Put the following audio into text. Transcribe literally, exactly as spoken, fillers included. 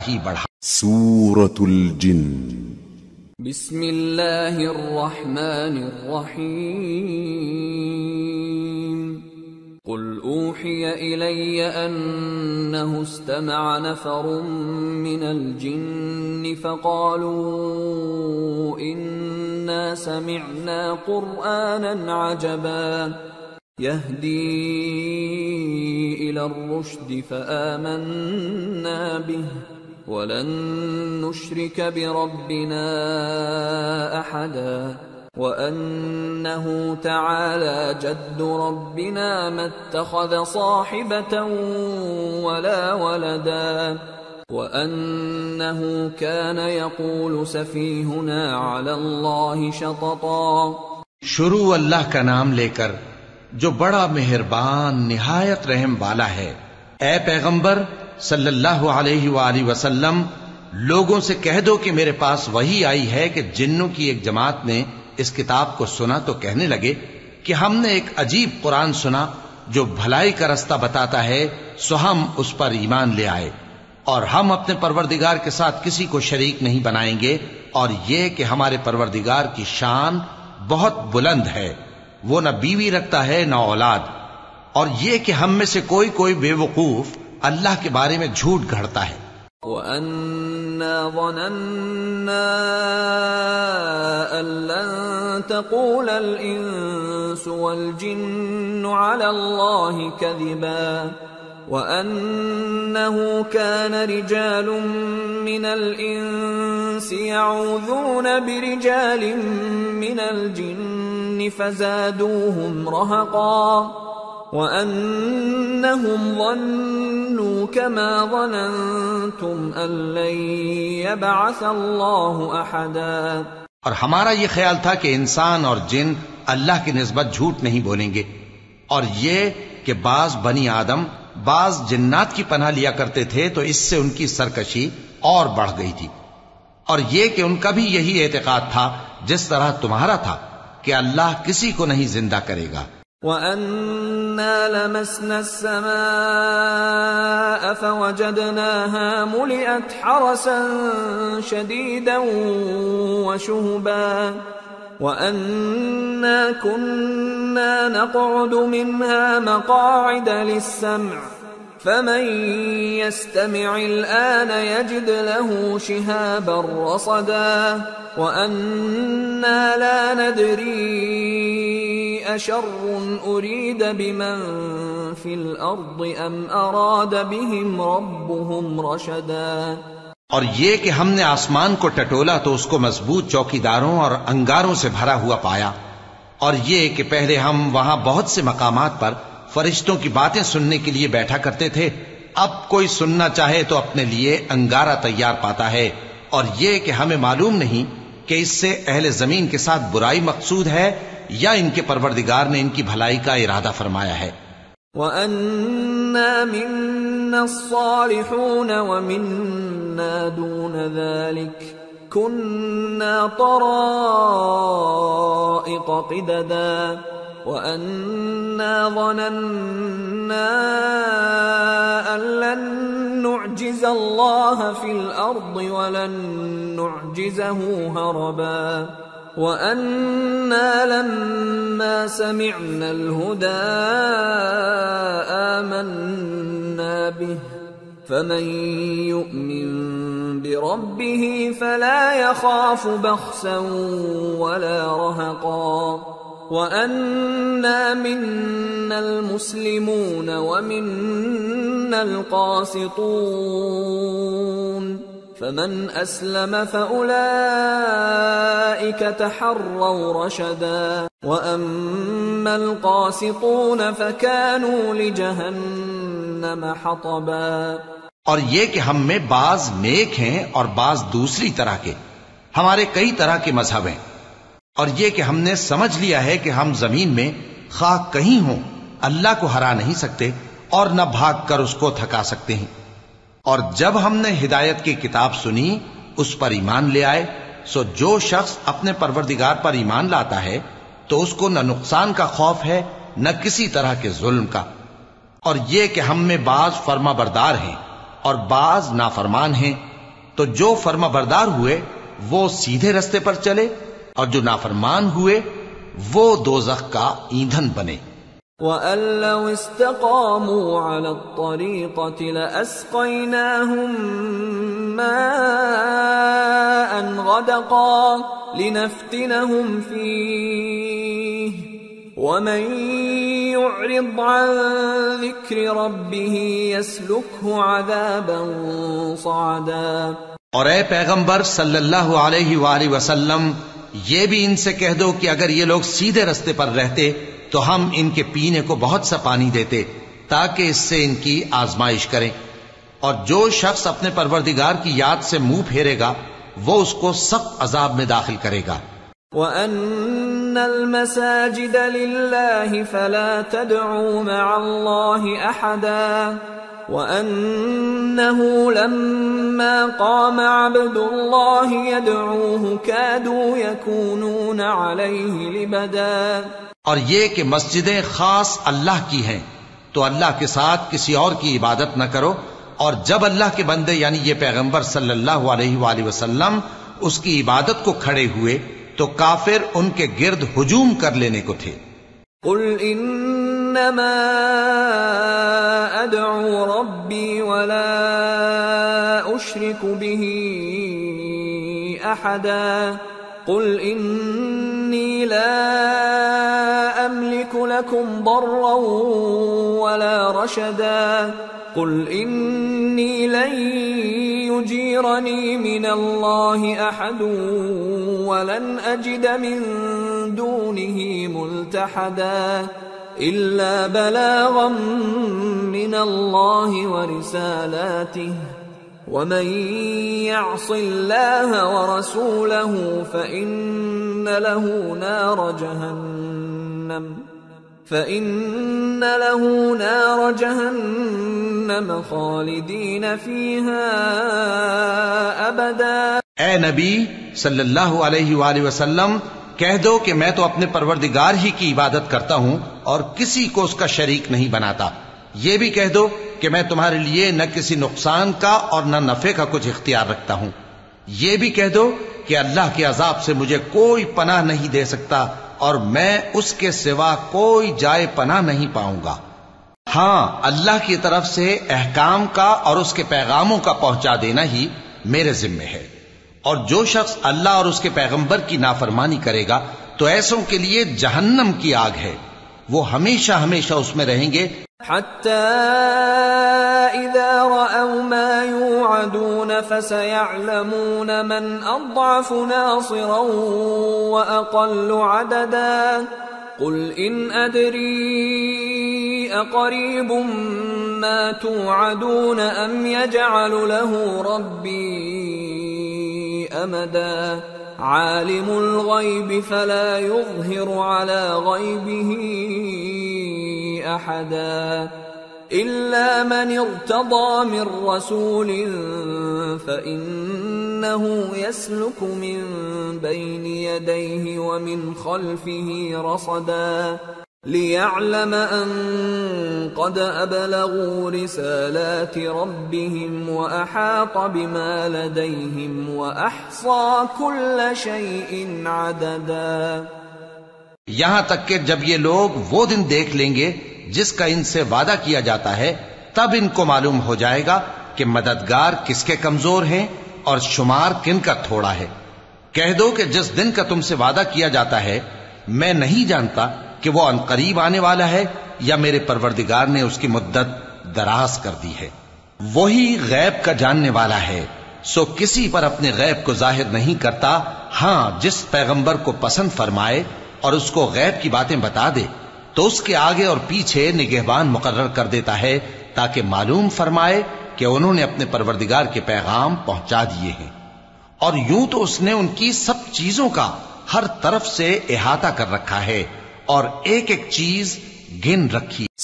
ہی بڑھا۔ سورۃ الجن۔ بسم اللہ الرحمن الرحیم۔ قل اوحی الی انہ استمع نفر من الجن فقالوا انا سمعنا قرآنا عجبا يهدي إلى الرشد فآمنا به ولن نشرك بربنا أحدا وأنه تعالى جد ربنا ما اتخذ صاحبة ولا ولدا وأنه كان يقول سفيهنا على الله شططا۔ شروع اللہ کا نام لے کر جو بڑا مہربان نہایت رحم والا ہے۔ اے پیغمبر صلی اللہ علیہ وآلہ وسلم، لوگوں سے کہہ دو کہ میرے پاس وحی آئی ہے کہ جنوں کی ایک جماعت نے اس کتاب کو سنا تو کہنے لگے کہ ہم نے ایک عجیب قرآن سنا جو بھلائی کا رستہ بتاتا ہے، سو ہم اس پر ایمان لے آئے، اور ہم اپنے پروردگار کے ساتھ کسی کو شریک نہیں بنائیں گے، اور یہ کہ ہمارے پروردگار کی شان بہت بلند ہے، وہ نہ بیوی رکھتا ہے نہ اولاد، اور یہ کہ ہم میں سے کوئی کوئی بے وقوف اللہ کے بارے میں جھوٹ گھڑتا ہے۔ وَأَنَّا ظَنَنَّا أَن لَّن تَقُولَ الْإِنسُ وَالْجِنُّ عَلَى اللَّهِ كَذِبًا وَأَنَّهُ كَانَ رِجَالٌ مِّنَ الْإِنسِ يَعُوذُونَ بِرِجَالٍ مِّنَ الْجِنِّ فَزَادُوهُمْ رَهَقًا وَأَنَّهُمْ ظَنُّوا كَمَا ظَنَنْتُمْ أَن لَّن يَبْعَثَ اللَّهُ أَحَدًا۔ اور ہمارا یہ خیال تھا کہ انسان اور جن اللہ کی نسبت جھوٹ نہیں بولیں گے، اور یہ کہ بعض بنی آدم بعض جنات کی پناہ لیا کرتے تھے تو اس سے ان کی سرکشی اور بڑھ گئی تھی، اور یہ کہ ان کا بھی یہی اعتقاد تھا جس طرح تمہارا تھا کہ اللہ کسی کو نہیں زندہ کرے گا۔ وَأَنَّا لَمَسْنَا السَّمَاءَ فَوَجَدْنَاهَا مُلِئَتْ حَرَسًا شَدِيدًا وَشُهُبًا وَأَنَّا كُنَّا نَقْعُدُ مِنْهَا مَقَاعِدَ لِلسَّمْعِ فَمَن يَسْتَمِعِ الْآنَ يَجِدْ لَهُ شِهَابًا رَّصَدًا وَأَنَّا لَا نَدْرِي أَشَرٌّ أُرِيدَ بِمَن فِي الْأَرْضِ أَمْ أَرَادَ بِهِمْ رَبُّهُمْ رَشَدًا۔ اور یہ کہ ہم نے آسمان کو ٹٹولا تو اس کو مضبوط چوکیداروں اور انگاروں سے بھرا ہوا پایا، اور یہ کہ پہلے ہم وہاں بہت سے مقامات پر فرشتوں کی باتیں سننے کے لیے بیٹھا کرتے تھے، اب کوئی سننا چاہے تو اپنے لیے انگارہ تیار پاتا ہے، اور یہ کہ ہمیں معلوم نہیں کہ اس سے اہل زمین کے ساتھ برائی مقصود ہے یا ان کے پروردگار نے ان کی بھلائی کا ارادہ فرمایا ہے۔ وَأَنَّا مِنَّا الصَّالِحُونَ وَمِنَّا دُونَ ذَلِكَ كُنَّا طَرَائِقَ قِدَدًا وَأَنَّا ظَنَنَّا أَن لَّن نُّعْجِزَ اللَّهَ فِي الْأَرْضِ وَلَن نُّعْجِزَهُ هَرَبًا وَأَنَّا لَمَّا سَمِعْنَا الْهُدَىٰ آمَنَّا بِهِ فَمَن يُؤْمِن بِرَبِّهِ فَلَا يَخَافُ بَخْسًا وَلَا رَهَقًا وَأَنَّا مِنَّا الْمُسْلِمُونَ وَمِنَّا الْقَاسِطُونَ فَمَنْ أَسْلَمَ فَأُولَئِكَ تَحَرَّوْا رَشَدًا وَأَمَّا الْقَاسِطُونَ فَكَانُوا لِجَهَنَّمَ حَطَبًا۔ اور یہ کہ ہم میں بعض نیک ہیں اور بعض دوسری طرح کے، ہمارے کئی طرح کے مذہب ہیں، اور یہ کہ ہم نے سمجھ لیا ہے کہ ہم زمین میں خواہ کہیں ہوں اللہ کو ہرا نہیں سکتے اور نہ بھاگ کر اس کو تھکا سکتے ہیں، اور جب ہم نے ہدایت کی کتاب سنی اس پر ایمان لے آئے، سو جو شخص اپنے پروردگار پر ایمان لاتا ہے تو اس کو نہ نقصان کا خوف ہے نہ کسی طرح کے ظلم کا، اور یہ کہ ہم میں بعض فرما بردار ہیں اور بعض نافرمان ہیں، تو جو فرما بردار ہوئے وہ سیدھے رستے پر چلے اور جو نافرمان ہوئے وہ دوزخ کا ایندھن بنے۔ وَأَن لَّوْ اسْتَقَامُوا عَلَى الطَّرِيقَةِ لَأَسْقَيْنَاهُم مَّاءً غَدَقًا لِّنَفْتِنَهُمْ فِيهِ وَمَن يُعْرِضْ عَن ذِكْرِ رَبِّهِ يَسْلُكْهُ عَذَابًا صَعَدًا۔ اور اے پیغمبر صلی اللہ علیہ وآلہ وسلم یہ بھی ان سے کہہ دو کہ اگر یہ لوگ سیدھے رستے پر رہتے تو ہم ان کے پینے کو بہت سا پانی دیتے تاکہ اس سے ان کی آزمائش کریں، اور جو شخص اپنے پروردگار کی یاد سے منہ پھیرے گا وہ اس کو سخت عذاب میں داخل کرے گا۔ وَأَنَّ الْمَسَاجِدَ لِلَّهِ فَلَا تَدْعُوا مَعَ اللَّهِ أَحَدًا وَأَنَّهُ لَمَّا قَامَ عَبْدُ اللَّهِ يَدْعُوهُ كَادُوا يَكُونُونَ عَلَيْهِ لِبَدًا۔ اور یہ کہ مسجدیں خاص اللہ کی ہیں تو اللہ کے ساتھ کسی اور کی عبادت نہ کرو، اور جب اللہ کے بندے یعنی یہ پیغمبر صلی اللہ علیہ وآلہ وسلم اس کی عبادت کو کھڑے ہوئے تو کافر ان کے گرد ہجوم کر لینے کو تھے۔ قل انما ادعو ربی ولا اشرک به احدا قل انی لا املک لکم ضرا ولا رشدا قل انی لن يجيرني من الله احد ولن اجد من دونه ملتحدا الا بلاغا من الله ورسالاته ومن يعص الله ورسوله فإن له نار جهنم فَإِنَّ لَهُ نَارَ جَهَنَّمَ خَالِدِينَ فِيهَا أَبَدًا۔ اے نبی صلی اللہ علیہ وآلہ وسلم کہہ دو کہ میں تو اپنے پروردگار ہی کی عبادت کرتا ہوں اور کسی کو اس کا شریک نہیں بناتا۔ یہ بھی کہہ دو کہ میں تمہارے لیے نہ کسی نقصان کا اور نہ نفع کا کچھ اختیار رکھتا ہوں۔ یہ بھی کہہ دو کہ اللہ کے عذاب سے مجھے کوئی پناہ نہیں دے سکتا اور میں اس کے سوا کوئی جائے پناہ نہیں پاؤں گا۔ ہاں، اللہ کی طرف سے احکام کا اور اس کے پیغاموں کا پہنچا دینا ہی میرے ذمے ہے، اور جو شخص اللہ اور اس کے پیغمبر کی نافرمانی کرے گا تو ایسوں کے لیے جہنم کی آگ ہے، وہ ہمیشہ ہمیشہ اس میں رہیں گے۔ حَتَّى إِذَا رَأَوْا مَا يُوعَدُونَ فَسَيَعْلَمُونَ مَنْ أَضْعَفُ نَاصِرًا وَأَقَلُّ عَدَدًا قُلْ إِنْ أَدْرِي أَقَرِيبٌ مَا تُوعَدُونَ أَمْ يَجْعَلُ لَهُ رَبِّي أَمَدًا عَالِمُ الْغَيْبِ فَلَا يُظْهِرُ عَلَى غَيْبِهِ أَحَدًا إِلَّا مَنِ ارْتَضَى مِنْ رَسُولٍ فَإِنَّهُ يَسْلُكُ مِنْ بَيْنِ يَدَيْهِ وَمِنْ خَلْفِهِ رَصَدًا لِيَعْلَمَ أَنْ قَدْ أَبْلَغُوا رِسَالَاتِ رَبِّهِمْ وَأَحَاطَ بِمَا لَدَيْهِمْ وَأَحْصَى كُلَّ شَيْءٍ عَدَدًا۔ یہاں تک کہ جب یہ لوگ وہ دن دیکھ لیں گے جس کا ان سے وعدہ کیا جاتا ہے تب ان کو معلوم ہو جائے گا کہ مددگار کس کے کمزور ہیں اور شمار کن کا تھوڑا ہے۔ کہہ دو کہ جس دن کا تم سے وعدہ کیا جاتا ہے میں نہیں جانتا کہ وہ عنقریب آنے والا ہے یا میرے پروردگار نے اس کی مدت دراز کر دی ہے۔ وہی غیب کا جاننے والا ہے، سو کسی پر اپنے غیب کو ظاہر نہیں کرتا، ہاں جس پیغمبر کو پسند فرمائے اور اس کو غیب کی باتیں بتا دے تو اس کے آگے اور پیچھے نگہبان مقرر کر دیتا ہے تاکہ معلوم فرمائے کہ انہوں نے اپنے پروردگار کے پیغام پہنچا دیے ہیں، اور یوں تو اس نے ان کی سب چیزوں کا ہر طرف سے احاطہ کر رکھا ہے اور ایک ایک چیز گن رکھی۔